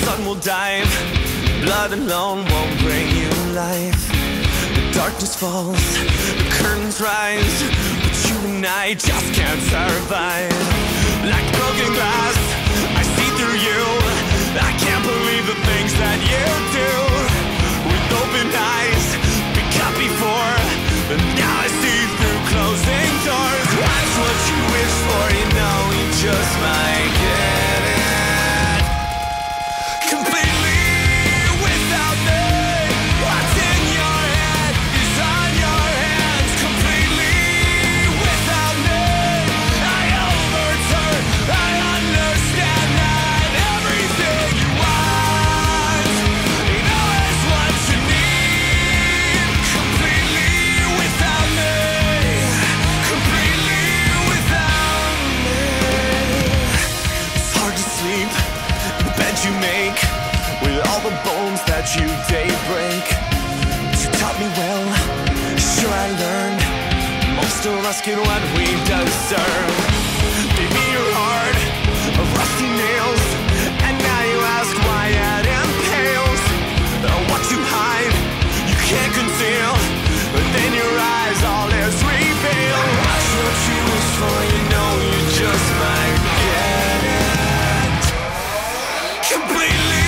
sun will dive, blood alone won't bring you life. The darkness falls, the curtains rise, but you and I just can't survive. Like broken glass, I see through you. I can't believe the things that you do. With open eyes, we cut before, but now I see through closing doors. That's what you wish for, you know you just might get it completely without me. What's in your head is on your hands. Completely without me, I overturn. I understand that everything you want, you know is what you need. Completely without me, completely without me. It's hard to sleep, the bed you make, with all the bones that you daybreak. You taught me well, sure I learned. Most of us get what we deserve. Gave me your heart, rusty nails, and now you ask why it impales. What you hide, you can't conceal, but then your eyes all is revealed. That's what you wish for, you know you just might get it completely